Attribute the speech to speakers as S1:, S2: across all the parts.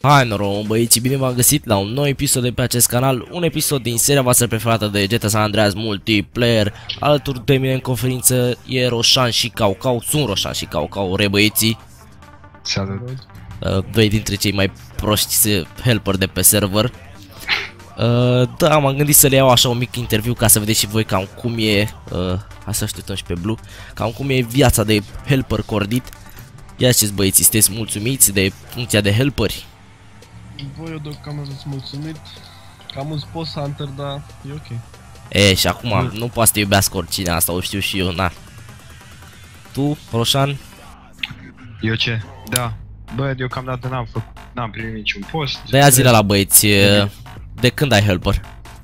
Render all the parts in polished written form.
S1: Hai noroc, băieții, bine v-am găsit la un nou episod de pe acest canal, un episod din seria voastră preferată de GTA San Andreas Multiplayer. Alături de mine în conferință e Roșan și Caucau, sunt Roșan și Caucau, băieții.
S2: Salut.
S1: Doi dintre cei mai proști helper de pe server. Da, m-am gândit să le iau așa un mic interviu ca să vedeți și voi cam cum e, asta așteptăm și pe Blue, cam cum e viața de helper cordit. Ia ziceți, băieții, sunteți mulțumiți de funcția de helperi?
S3: Voi eu deocamdată sunt mulțumit. Cam un post Hunter, dar e ok.
S1: E, și acum nu poate să te iubească oricine, asta o știu și eu, na. Tu, Roșan?
S2: Eu ce? Da. Bă, deocamdată n-am primit niciun post.
S1: Dă-ia zile la băieți, de când ai helper?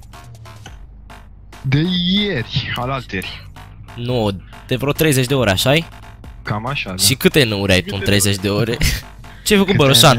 S2: De ieri, alalteri.
S1: Nu, de vreo 30 de ore, așa-i?
S2: Cam așa, da.
S1: Și câte năuri ai tu în 30 de ore? Ce-ai făcut, bă, Roșan?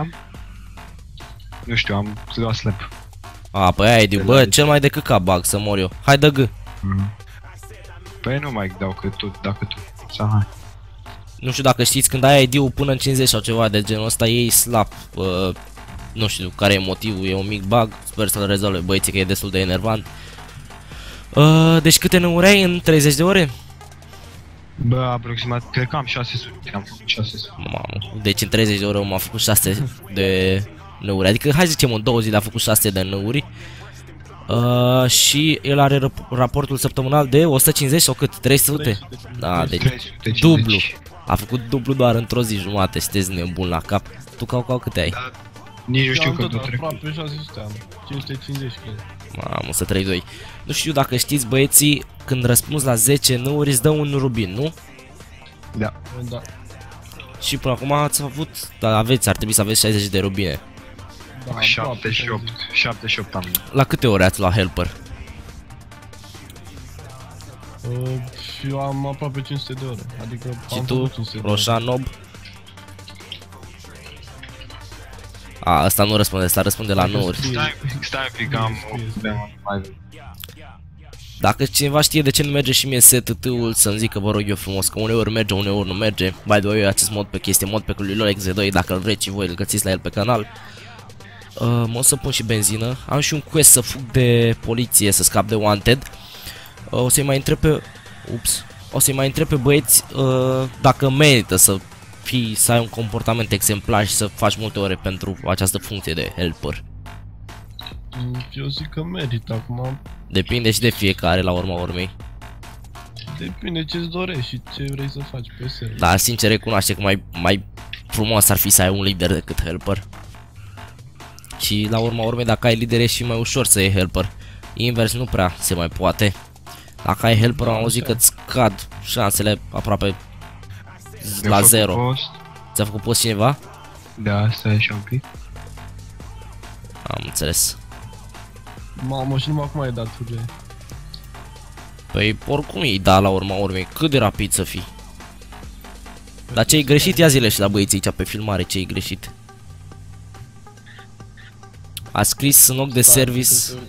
S2: Nu știu, am luat slap.
S1: A, păi aia e diu, bă, cel mai de căcat bag să mor eu. Hai, dă G.
S2: Păi nu mai dau dacă tu. Sau hai.
S1: Nu știu dacă știți, când ai ID-ul până în 50 sau ceva de genul ăsta, ei slap. Nu știu care e motivul, e un mic bug. Sper să-l rezolve, băieții, că e destul de enervant. Deci câte năuri ai în 30 de ore?
S2: Bă, aproximat, cred că am 600, am făcut 600.
S1: Mamă, deci în 30 de ore m-a făcut 6 de năuri. Adică, hai zicem, în 2 zile a făcut 6 de năuri. Și el are raportul săptămânal de 150 sau cât? 300? Da, deci
S2: 350.
S1: dublu. A făcut dublu doar într-o zi jumate, sunteți nebun la cap. Tu, Caucau, câte ai?
S2: Da, nici nu știu că
S3: tot aproape 600 am. 550 cred.
S1: Mamă, 132. Nu știu dacă știți, băieții, când răspunzi la 10 năuri îți dă un rubin, nu?
S2: Da.
S3: Da.
S1: Și până acum ați avut, dar aveți, ar trebui să aveți 60 de rubine.
S3: Da,
S2: 78. 78 am.
S1: La câte ore ați luat helper?
S3: Și eu am aproape 500 de ore. Adică
S1: Și
S3: am
S1: tu,
S3: făcut 500 de ore.
S1: Roșan, Nob? A, ăsta nu răspunde, ăsta răspunde la năuri.
S2: Stai un pic, am o problemă.
S1: Dacă cineva știe de ce nu merge și mie STT-ul, să-mi zică, vă rog eu frumos, că uneori merge, uneori nu merge. By the way, acest mod pe este mod pe lui Lorex Z2, dacă îl vreți și voi, îl găsiți la el pe canal. O să pun și benzină. Am și un quest să fug de poliție, să scap de wanted. O să-i mai întreb pe... Ups. O să-i mai întreb pe băieți dacă merită să ai un comportament exemplar și să faci multe ore pentru această funcție de helper.
S3: Eu zic că merită acum.
S1: Depinde și de fiecare la urma urmei.
S3: Depinde ce-ți dorești și ce vrei să faci pe server.
S1: Dar sincer recunoaște că mai frumos ar fi să ai un lider decât helper. Și la urma urmei, dacă ai lider e și mai ușor să iei helper. Invers nu prea se mai poate. Dacă ai helper am auzit că îți scad șansele aproape la 0. Ți-a făcut post cineva?
S2: Da, stai așa un pic.
S1: Am înțeles.
S3: Mamă, și numai acum ai dat fuge.
S1: Păi oricum îi da la urma urmei, cât de rapid să fii. Dar ce-i greșit? Ia zile și la băieții aici pe filmare, ce-i greșit. A scris în loc de service.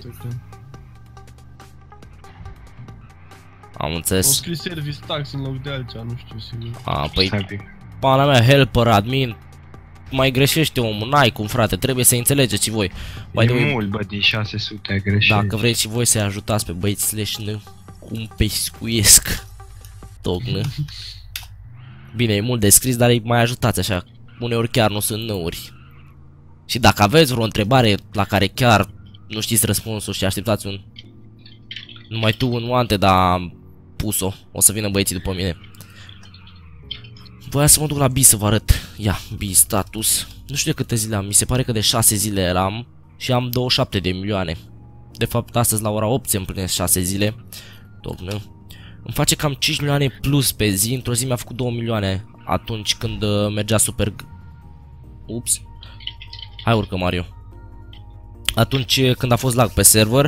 S1: Am
S3: O
S1: înțeles.
S3: scris service tax în loc de altceva, nu știu sigur.
S1: A, păi, pana mea, helper, admin. Mai greșește omul, n-ai cum, frate, trebuie să înțelegeți și voi.
S2: E mult, bă, din 600 ai greșit.
S1: Dacă vreți și voi să-i ajutați pe băieți slash cum pescuiesc tognă. Bine, e mult de scris, dar îi mai ajutați așa. Uneori chiar nu sunt năuri. Și dacă aveți vreo întrebare la care chiar nu știți răspunsul și așteptați un... Numai tu un wanted, dar am pus-o. O să vină băieții după mine. Voiam să mă duc la B să vă arăt. Ia, B status. Nu știu de câte zile am, mi se pare că de 6 zile eram și am 27 de milioane. De fapt, astăzi la ora 8 se împlinesc 6 zile. Tocmai. Îmi face cam 5 milioane plus pe zi. Într-o zi mi-a făcut 2 milioane atunci când mergea super... Ups. Hai urcă, Mario. Atunci când a fost lag pe server.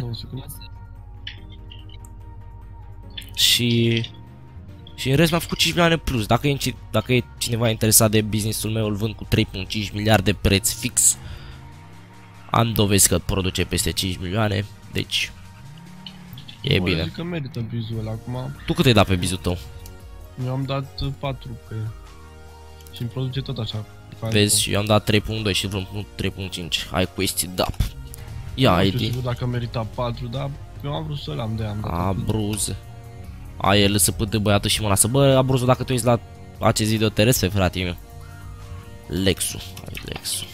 S1: Și în rest mi-a făcut 5 milioane plus. Dacă e cineva interesat de businessul meu, îl vând cu 3.5 miliarde preț fix. Am dovezi că produce peste 5 milioane. Deci e bine.
S3: Zic că merită bizul ăla acum.
S1: Tu cât ai dat pe bizul tău?
S3: Eu am dat 4 pe el. Și îmi produce tot așa.
S1: Vezi, eu am dat 3.2 și vreun 3.5. Ai quest DAP. Ia,
S3: Nu
S1: ID.
S3: știu dacă merita 4, dar eu am vrut să-l am de am dat.
S1: Abruze. A, el să pute băiatul și mă lasă. Bă, Abruzu, dacă tu ești la acest video terestru, frate meu. Lexu. Hai, Lexu.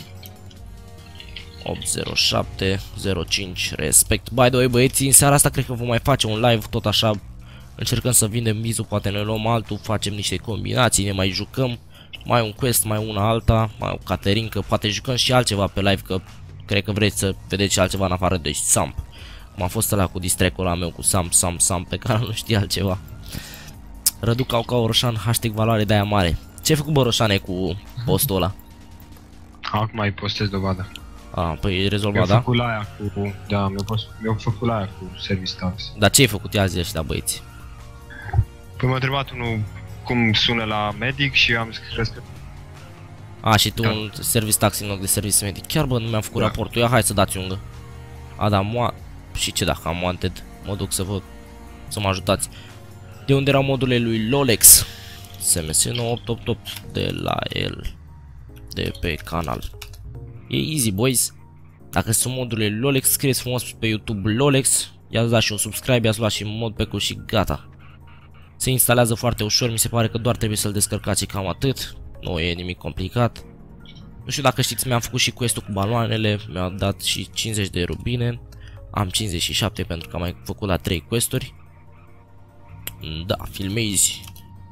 S1: 80705 respect. By the way, băieții, în seara asta cred că vom mai face un live tot așa. Încercăm să vindem mizul, poate ne luăm altul, facem niște combinații, ne mai jucăm. Mai un quest, mai una alta, mai o Caterincă, poate jucăm și altceva pe live, că cred că vreți să vedeți și altceva în afară de Samp. Cum a fost ăla cu distrack-ul ăla meu cu Samp, pe care nu știa altceva. Rădu Caucau Roșan, hashtag valoare de aia mare. Ce ai făcut, bă, Roșane, cu postul ăla?
S2: Acum mai postez dovada.
S1: A, păi e rezolvat,
S2: Mi-au
S1: da?
S2: făcut la aia cu... Da, mi-au făcut la aia cu service tax.
S1: Dar ce ai făcut? Ia zi ăștia, băieți.
S2: Păi m-a întrebat unul cum sună la medic și am scris că...
S1: A, și tu
S2: Da.
S1: un service tax în loc de service medic. Chiar, bă, nu mi-am făcut
S2: Da.
S1: raportul. Ia, hai să dați ungă. A, da, și ce dacă am wanted? Mă duc să văd, să mă ajutați. De unde erau modurile lui Lolex? SMS 9888 de la el. De pe canal. E easy, boys. Dacă sunt modurile lui Lolex, scrieți frumos pe YouTube Lolex. I-ați dat și un subscribe, i-ați luat și modpack-ul și gata. Se instalează foarte ușor, mi se pare că doar trebuie să-l descărcați, cam atât. Nu e nimic complicat. Nu știu dacă știți, mi-am făcut și quest-ul cu baloanele, mi-a dat și 50 de rubine. Am 57 pentru că am mai făcut la 3 questuri. Da, filmezi.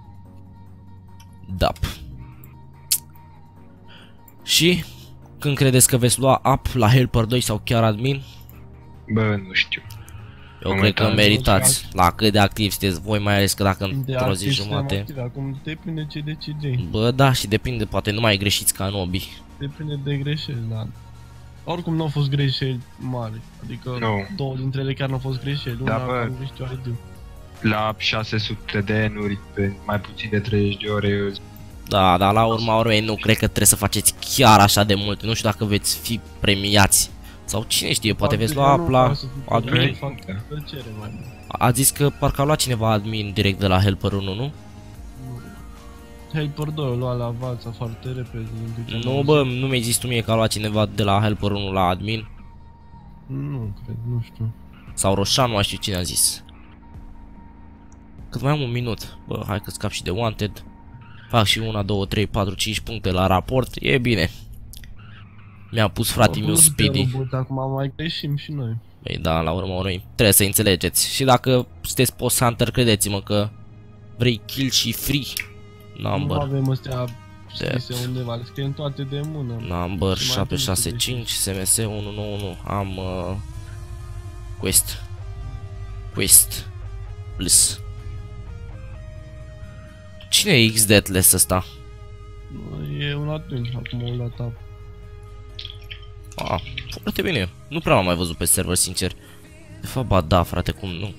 S1: DAP. Și când credeți că veți lua up la Helper 2 sau chiar admin?
S2: Bă, nu știu.
S1: Eu cred că
S2: Momentan,
S1: meritați. La cât de activ sunteți voi, mai ales că dacă
S3: De
S1: într-o zi
S3: activ suntem
S1: jumate.
S3: activi, acum depinde ce decide.
S1: Bă, da, și depinde, poate nu mai greșiți ca nobi.
S3: Depinde de greșeli, da. Oricum nu au fost greșeli mari. Adică
S2: Nu.
S3: două dintre ele chiar nu au fost greșeli. Una
S2: Da, bă.
S3: am greșit ID.
S2: La 600 de N-uri pe mai puțin de 30 de ore eu zic,
S1: Da, dar la urma urmei nu cred că trebuie să faceți chiar așa de multe. Nu știu dacă veți fi premiați. Sau cine știe, poate veți lua up la admin.
S3: Fac plăcere, mai.
S1: A zis că parcă a luat cineva admin direct de la Helper 1, nu?
S3: Helper 2 o lua la valța foarte repede. din câte
S1: Nu,
S3: am
S1: bă,
S3: auzit.
S1: nu mi-ai zis tu mie că a luat cineva de la Helper 1 la admin?
S3: Nu cred, nu știu.
S1: Sau Roșan, nu mai știu cine a zis. Cât mai am un minut. Bă, hai că scap și de wanted. Fac și 1, 2, 3, 4, 5 puncte la raport. E bine. Mi-a pus fratele meu Speedy.
S3: Acum mai greșim și noi.
S1: Păi da, la urma urmei trebuie să înțelegeți. Și dacă sunteți post hunter, credeți-mă că vrei kill și free
S3: Nu
S1: number.
S3: avem astea scrise undeva, le scriem toate de mână.
S1: Number
S3: Și mai bine
S1: 765 SMS 191. Am Quest Plus. Cine e X-Deathless ăsta?
S3: E un admin, acum o luat up.
S1: Ah, foarte bine. Nu prea l-am mai văzut pe server, sincer. De fapt, ba da, frate, cum nu?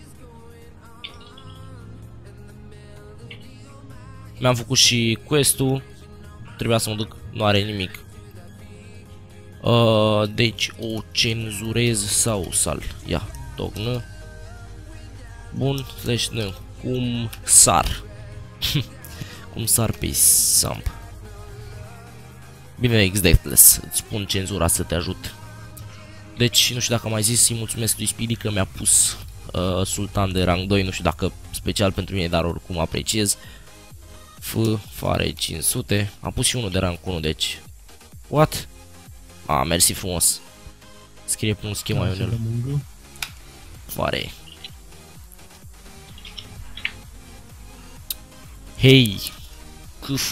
S1: Mi-am făcut și quest-ul. Trebuia să mă duc, nu are nimic. Deci o cenzurez sau sal. Ia, tognă. Bun, slash n. Cum sar. Cum sar pe Samp. Bine, X-Deathless, îți spun cenzura să te ajut. Deci, nu știu dacă am mai zis, îi mulțumesc lui Speedy că mi-a pus Sultan de rang 2, nu știu dacă special pentru mine, dar oricum apreciez. Fare 500, am pus și unul de rang 1, deci... What? Ah, mersi frumos. Scrie pe un schema Ionel. Fare. Hei! Câf!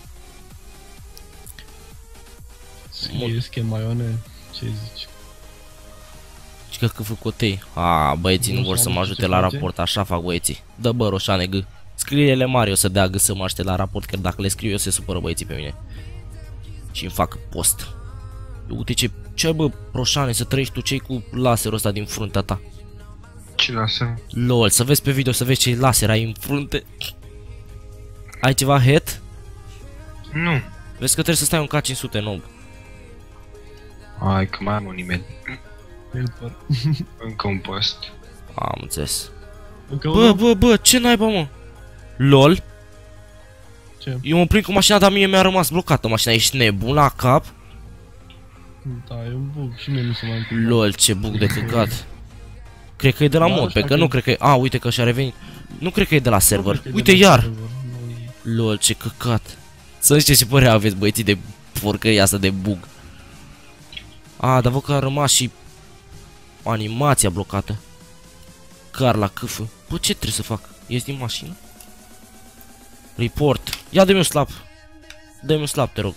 S3: Scrie schema Ionel, ce zici?
S1: Și că câfă cotei. A, băieții nu vor să mă ajute la raport, așa fac băieții. Dă bă, Roșane, G. Scrie-le mari, o să dea G să mă aștept la raport, că dacă le scriu eu se supără băieții pe mine. Și îmi fac post. Uite ce bă, Roșane, să trăiești tu cei cu laserul ăsta din fruntea ta.
S2: ce lasă?
S1: LOL, să vezi pe video, să vezi ce laser ai în frunte. Ai ceva head?
S2: Nu.
S1: Vezi că trebuie să stai un K500 nob.
S2: Hai că mai am un e-mail.
S3: Helper.
S2: Încă un post.
S1: Am înțeles.
S3: Încă unul?
S1: Bă, ce naiba, mă? LOL?
S3: Ce?
S1: Eu mă prind cu mașina, dar mie mi-a rămas blocată mașina. Ești nebun la cap?
S3: Da, e un bug și mie nu se mai întâmplă.
S1: Lol, ce bug de căcat. Cred că e de la
S3: Da,
S1: mod,
S3: așa
S1: pe că
S3: că-
S1: nu cred că e... A, uite că și-a revenit. Nu cred că e de la server.
S3: Nu cred că e
S1: Uite
S3: de la
S1: iar!
S3: server, nu-
S1: Lol, ce căcat. Să știți ce părere aveți, băieții, de porcăria asta de bug. A, dar văd că a rămas și animația blocată. Car la câfă. Bă, ce trebuie să fac? Ies din mașină? Report. Ia dă-mi un slap. Dă-mi un slap, te rog.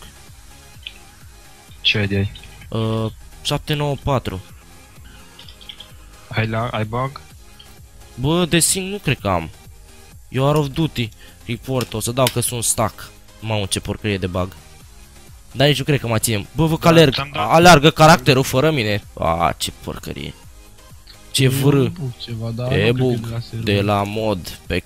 S2: Ce ai de ai?
S1: 794.
S2: Ai bug?
S1: Bă, de sim nu cred că am. Eu out of duty. Report, o să dau că sunt stuck. Mamă, ce porcărie de bug. Dar nici nu cred că mai ținem. Bă, văd că
S2: Da, ți-am dat.
S1: alergă caracterul fără mine. A, ce porcărie. Ce
S3: E
S1: vră.
S3: un bug ceva, dar
S1: E
S3: nu cred că
S1: bug
S3: de la server.
S1: de la mod pe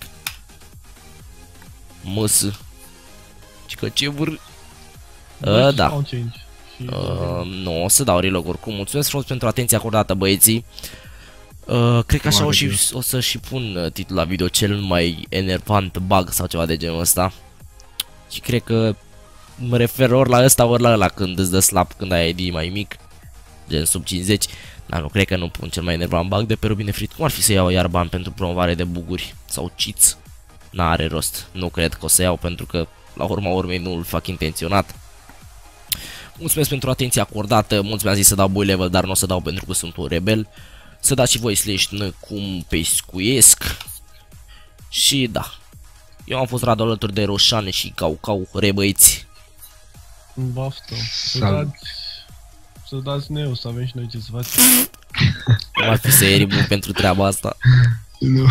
S1: măsă. Și că ce vră.
S3: Bă,
S1: Da.
S3: spawn change. Și-
S1: Nu, o să dau reloc oricum. Mulțumesc frumos pentru atenția acordată, băieții. Cred că așa o să și pun titlul la video, cel mai enervant bug sau ceva de genul ăsta. Și cred că mă refer ori la ăsta, ori la ăla când îți dă slap când ai ID mai mic, gen sub 50. Dar nu, cred că nu pun cel mai enervant bug de pe Rubine Frit. Cum ar fi să iau iar bani pentru promovare de buguri sau cheats? N-are rost. Nu cred că o să iau pentru că la urma urmei nu-l fac intenționat. Mulțumesc pentru atenția acordată. Mulți mi-a zis să dau boy level, dar nu o să dau pentru că sunt un rebel. Să dați și voi /n cum pescuiesc. Și da, eu am fost Radu alături de Roșane și Cau, rebăiți.
S3: Baftă.
S2: Salut.
S3: Să dați neu, să avem și noi ce să facem.
S1: Nu ar fi să iei remove pentru treaba asta.
S2: Nu.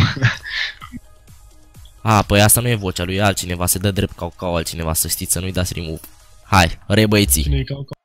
S1: A, păi asta nu e vocea lui altcineva, se dă drept Cau, altcineva, să știți, să nu-i dați remove. Hai, rebăiții.
S3: Cine-i Cau?